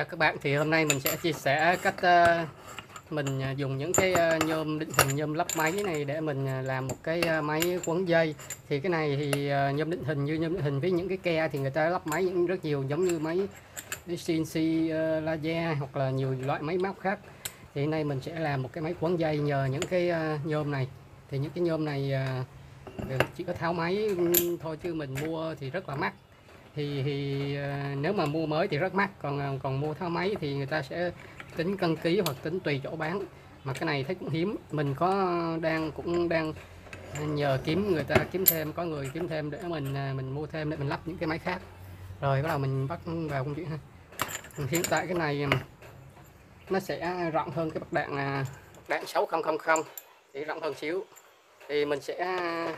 chào các bạn. Thì hôm nay mình sẽ chia sẻ cách mình dùng những cái nhôm định hình, nhôm lắp máy này để mình làm một cái máy quấn dây. Thì cái này thì nhôm định hình, như nhôm định hình với những cái ke thì người ta lắp máy những rất nhiều, giống như máy CNC laser hoặc là nhiều loại máy móc khác. Thì hôm nay mình sẽ làm một cái máy quấn dây nhờ những cái nhôm này. Thì những cái nhôm này chỉ có tháo máy thôi, chứ mình mua thì rất là mắc. Thì nếu mà mua mới thì rất mắc, còn mua tháo máy thì người ta sẽ tính cân ký hoặc tính tùy chỗ bán. Mà cái này thấy cũng hiếm, mình cũng đang nhờ người ta kiếm thêm, có người kiếm thêm để mình mua thêm để mình lắp những cái máy khác. Rồi bắt đầu mình bắt vào công chuyện ha. Hiện tại cái này nó sẽ rộng hơn cái bạc đạn 6000 thì rộng hơn xíu. Thì mình sẽ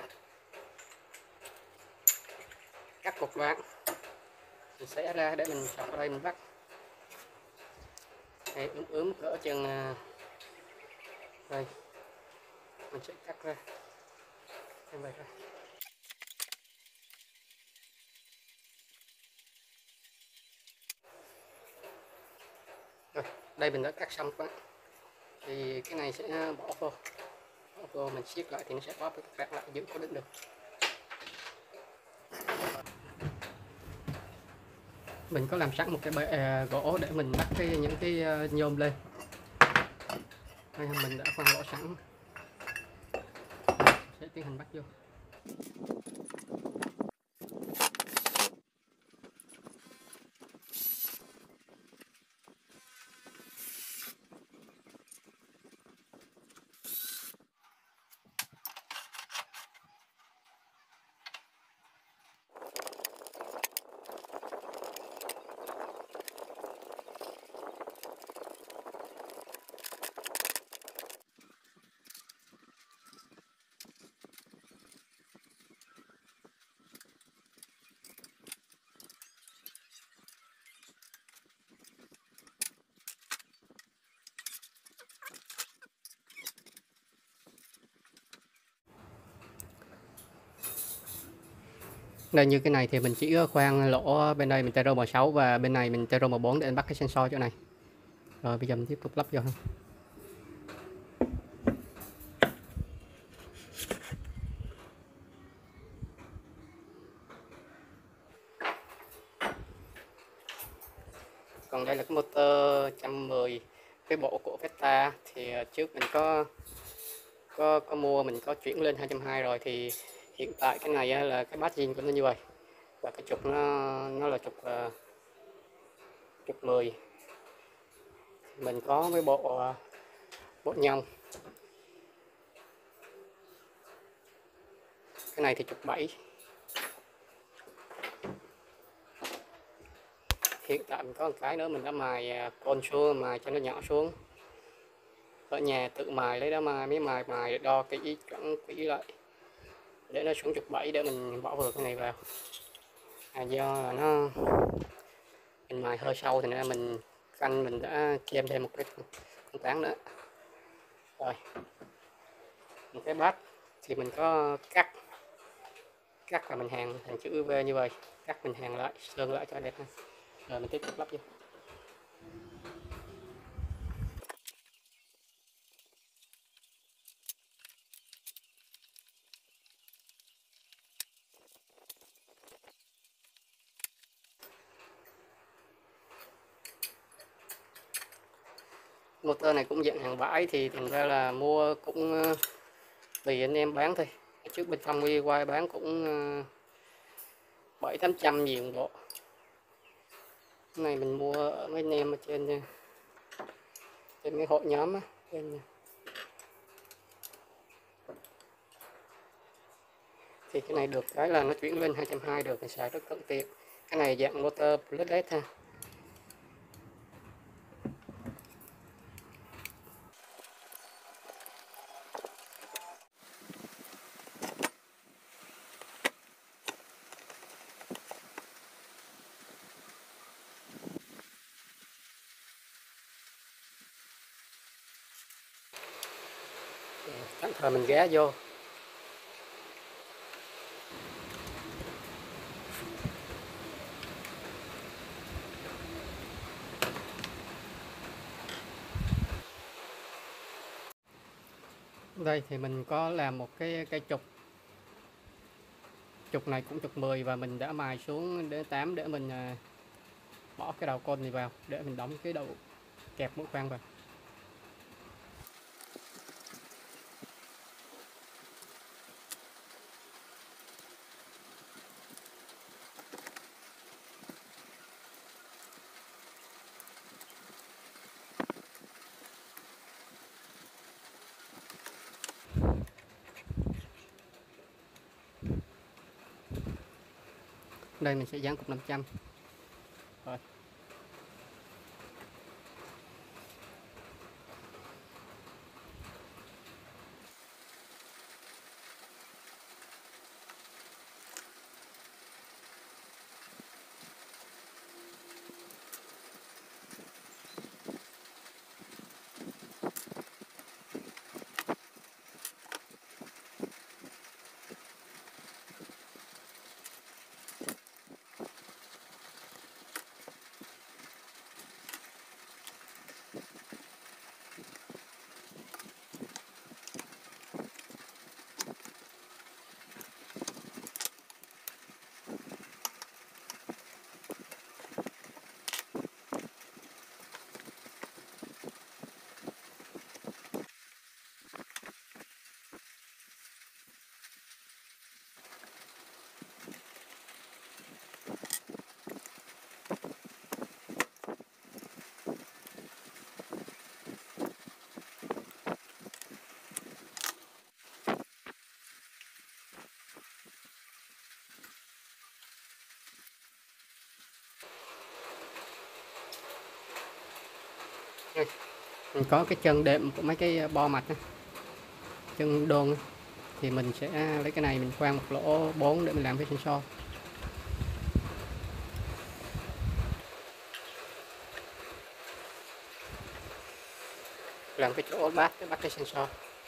cắt một đoạn, mình sẽ ra để mình chọc ở đây, mình bắt đây, ướm cỡ chừng đây, mình sẽ cắt ra như vậy thôi. Rồi, đây mình đã cắt xong các bạn. Thì cái này sẽ bỏ vô mình siết lại thì nó sẽ bóp cái cắt lại, giữ cố định được. Mình có làm sẵn một cái bệ gỗ để mình bắt những cái nhôm lên. Đây, mình đã khoan lỗ sẵn, sẽ tiến hành bắt vô. Đây, như cái này thì mình chỉ khoan lỗ bên đây mình tero M6 và bên này mình tero M4 để anh bắt cái sensor chỗ này. Rồi bây giờ mình tiếp tục lắp vô. Còn đây là cái motor 110 cái bộ của Vesta. Thì trước mình có mua, mình có chuyển lên 220 rồi. Thì hiện tại cái này là cái bát zin của nó như vậy, và cái trục nó là trục 10. Mình có cái bộ nhông. Cái này thì trục 7. Hiện tại mình có một cái nữa, mình đã mài côn xuống, mài cho nó nhỏ xuống. Ở nhà tự mài lấy đó, mấy mài đo kỹ, chuẩn kỹ lại để nó xuống trục 7 để mình bỏ vừa cái này vào. Do là mình mài hơi sâu thì nên mình đã chêm thêm một cái con tán nữa. Rồi một cái bát thì mình có cắt là mình hàng thành chữ V như vậy, cắt mình hàng lại, sơn lại cho đẹp ha. Rồi mình tiếp tục lắp vô. Motor này cũng dạng hàng bãi, thì thành ra là mua cũng tùy anh em bán thôi. Trước bên trong quay bán cũng 700-800 nhiều bộ. Cái này mình mua ở mấy anh em ở trên mấy hội nhóm á. Thì cái này được cái là nó chuyển lên 220 được, mình xài rất thuận tiện. Cái này dạng motor Plus ha. Tạm thời mình ghé vô. Đây thì mình có làm một cái trục, trục này cũng trục 10 và mình đã mài xuống đến 8 để mình bỏ cái đầu côn này vào để mình đóng cái đầu kẹp mũi khoan vào. Đây mình sẽ dán cục 500. Rồi. Mình có cái chân đệm của mấy cái bo mạch á, chân đôn á, thì mình sẽ lấy cái này mình khoan một lỗ 4 để mình làm cái sensor. Làm cái chỗ bắt cái sensor.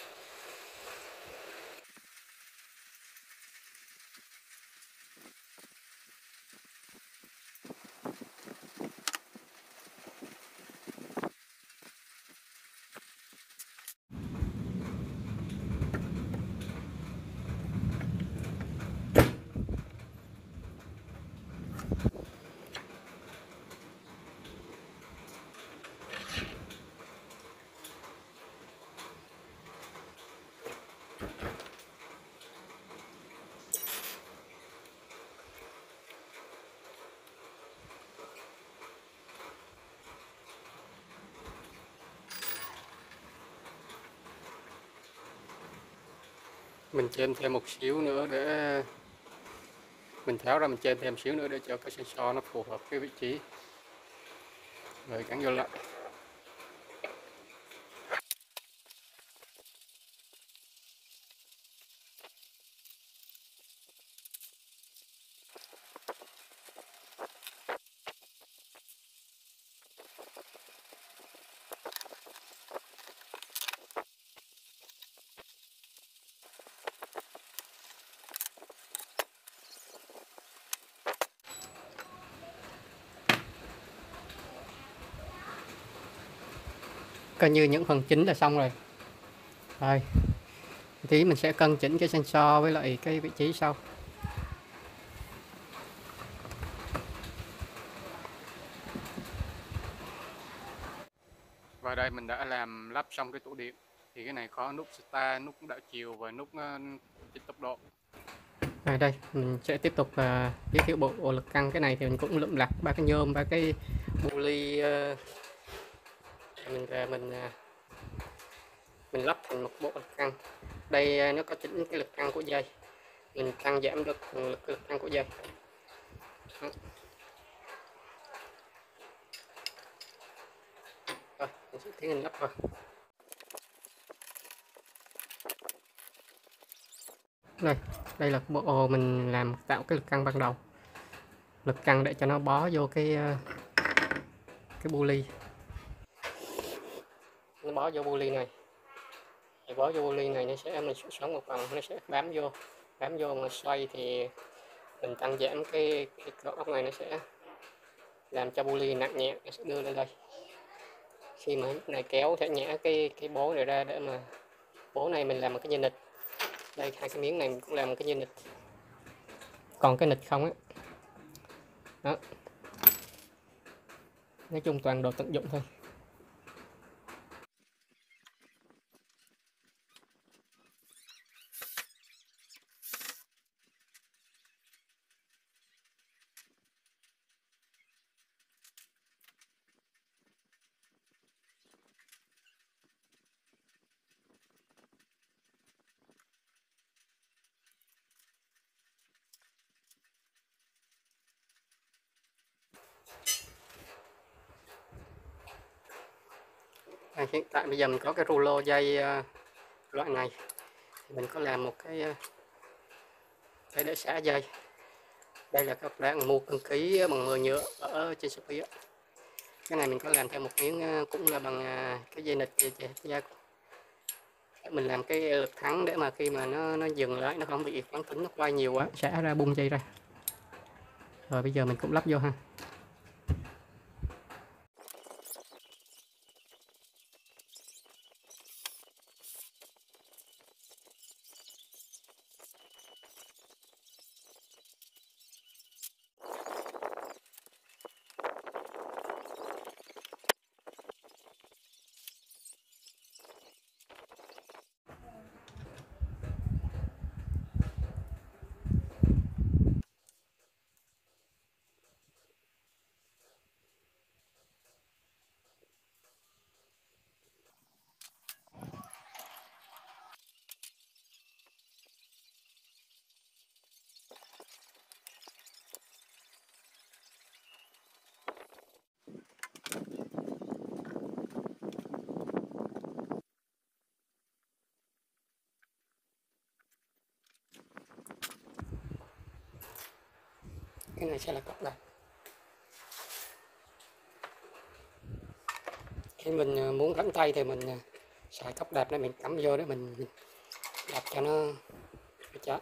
Mình chêm thêm một xíu nữa để mình tháo ra, mình chêm thêm xíu nữa để cho cái sensor nó phù hợp cái vị trí rồi gắn vô lại. Coi như những phần chính là xong rồi. Rồi, tí mình sẽ cân chỉnh cái sensor với lại cái vị trí sau. Và đây mình đã làm lắp xong cái tủ điện. Thì cái này có nút start, nút đảo chiều và nút chỉnh tốc độ. Đây mình sẽ tiếp tục giới thiệu bộ lực căng. Cái này thì mình cũng lượm lặt ba cái nhôm, ba cái pulley mình lắp thành một bộ lực căng. Đây nó có chỉnh cái lực căng của dây, mình tăng giảm được lực căng của dây. Rồi mình sẽ tiến hành lắp vào. Đây là bộ mình làm tạo cái lực căng ban đầu, lực căng để cho nó bó vô cái pulley, nó bó vô pulley này, thì bó vô pulley này nó sẽ mình xoắn một vòng nó sẽ bám vô mà xoay thì mình tăng giảm cái cỡ ốc này, nó sẽ làm cho pulley nặng nhẹ, nó sẽ đưa lên đây. Khi mà này kéo sẽ nhả cái bố này ra để mà Mổ này mình làm một cái dây nịch. Đây, hai cái miếng này mình cũng làm một cái dây nịch. Còn cái nịch không á. Đó. Nói chung toàn đồ tận dụng thôi. Hiện tại bây giờ mình có cái rulo dây loại này, thì mình có làm một cái để xả dây. Đây là các bạn mua cân ký bằng 10 nhựa ở trên Shopee á. Cái này mình có làm theo một miếng cũng là bằng cái dây nịch dây. Mình làm cái lực thắng để mà khi mà nó dừng lại nó không bị quán tính, nó quay nhiều quá xả ra bung dây ra. Rồi bây giờ mình cũng lắp vô ha. Cái này sẽ là cọc đạp. Khi mình muốn đánh tay thì mình xài cọc đạp để mình cắm vô để mình đạp cho nó chắc.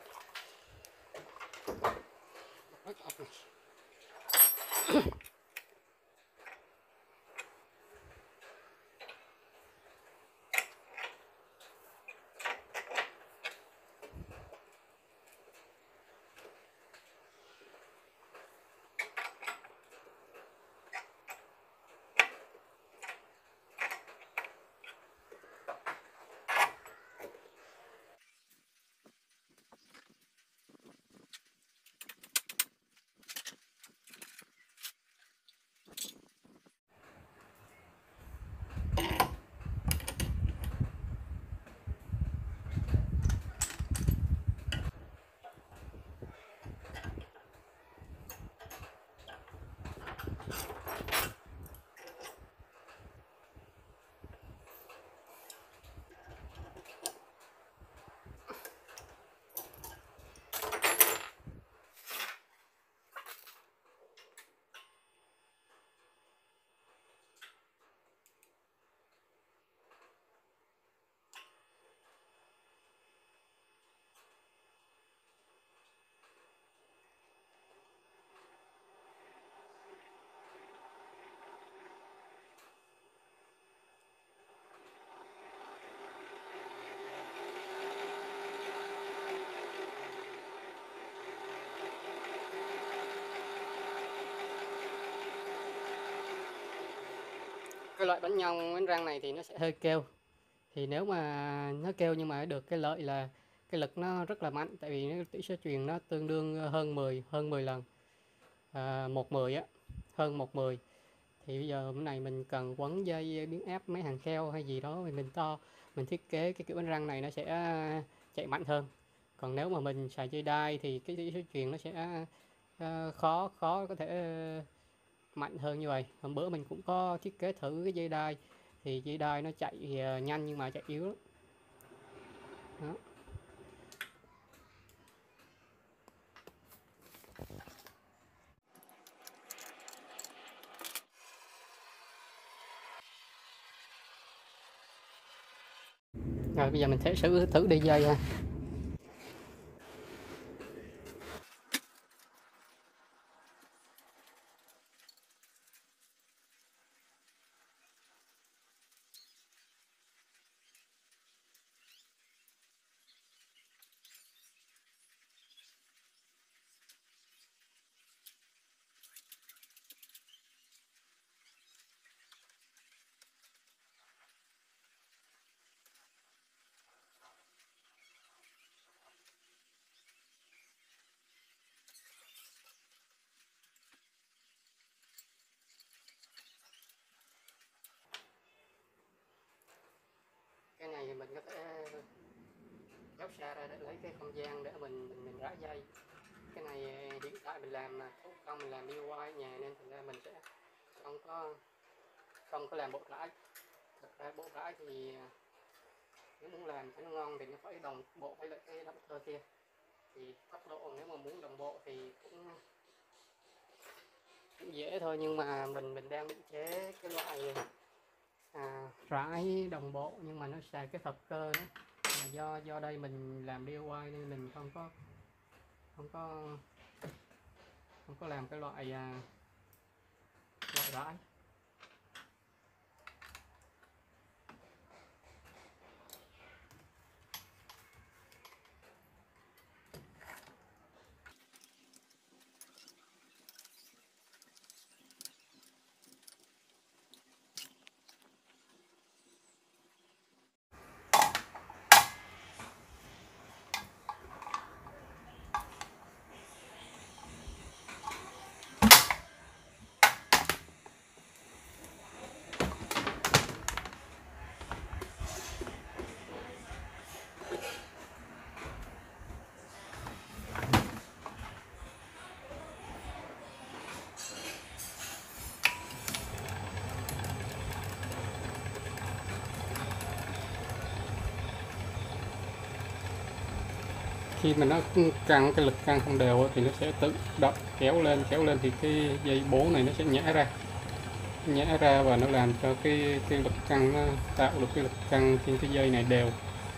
Cái loại bánh nhông bánh răng này thì nó sẽ hơi kêu. Thì nếu mà nó kêu nhưng mà được cái lợi là cái lực nó rất là mạnh, tại vì nó tỷ số truyền nó tương đương hơn 10 lần 1/10 á, hơn 1/10. Thì bây giờ cái này mình cần quấn dây biến áp mấy hàng keo hay gì đó thì mình thiết kế cái kiểu bánh răng này nó sẽ chạy mạnh hơn. Còn nếu mà mình xài dây đai thì cái tỷ số truyền nó sẽ khó khó có thể mạnh hơn như vậy. Hôm bữa mình cũng có thiết kế thử cái dây đai, thì dây đai nó chạy nhanh nhưng mà chạy yếu lắm. Đó. Rồi bây giờ mình sẽ thử đi dây ha. này thì mình có thể kéo xa ra để lấy cái không gian để mình rải dây. Cái này hiện tại mình làm thủ công, mình làm DIY ở nhà nên thành ra mình sẽ không có làm bộ rải. Thật ra bộ rải thì nếu muốn làm cho nó ngon thì nó phải đồng bộ với lại cái động cơ kia, thì tốc độ nếu mà muốn đồng bộ thì cũng dễ thôi, nhưng mà mình đang định chế cái loại rải đồng bộ nhưng mà nó xài cái phập cơ đó. Do đây mình làm DIY nên mình không có làm cái loại rải. Khi mà nó căng, cái lực căng không đều thì nó sẽ tự động kéo lên thì cái dây bố này nó sẽ nhả ra và nó làm cho cái lực căng, nó tạo được cái lực căng trên cái dây này đều.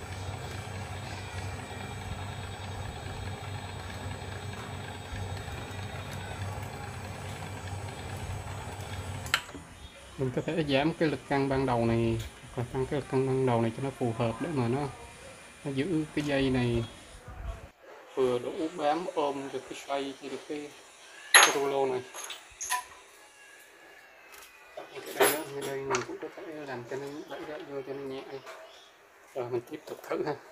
Mình có thể giảm cái lực căng ban đầu này hoặc là tăng cái lực căng ban đầu này cho nó phù hợp để mà nó giữ cái dây này vừa đủ bám ôm được cái xoay, được cái rulo này. Ở đây mình cũng có thể làm cho nó đẩy ra vô cho nó nhẹ. Rồi mình tiếp tục thử ha.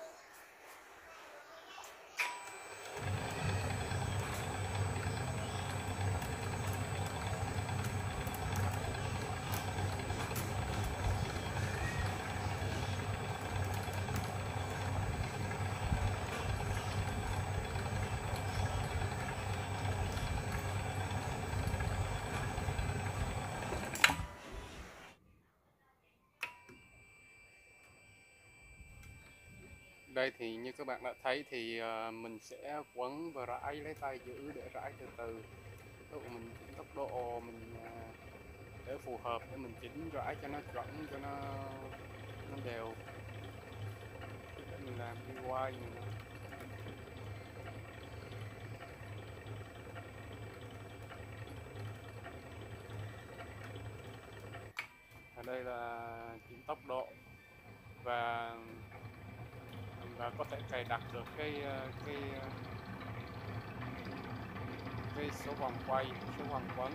Đây thì như các bạn đã thấy thì mình sẽ quấn và rải, lấy tay giữ để rải từ từ. Mình chỉnh tốc độ, mình để phù hợp, để mình chỉnh rải cho nó chuẩn, cho nó đều, để mình làm DIY mình. Ở đây là chỉnh tốc độ và có thể cài đặt được cái số vòng quay, số vòng quấn.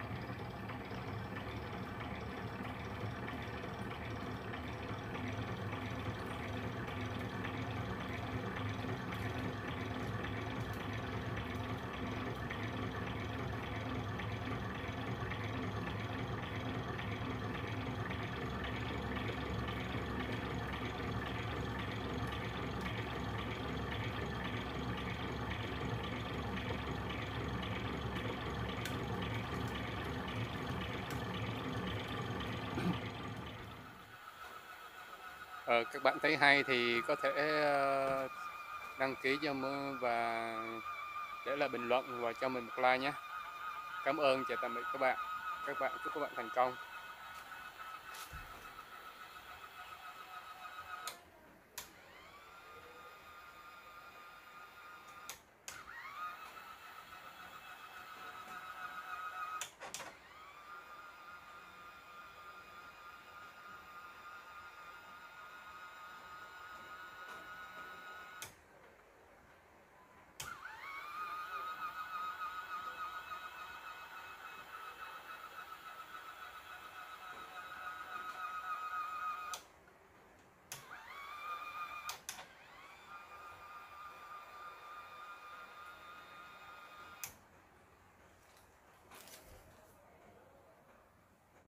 Các bạn thấy hay thì có thể đăng ký cho mình và để lại bình luận và cho mình một like nhé. Cảm ơn, chào tạm biệt các bạn. Chúc các bạn thành công.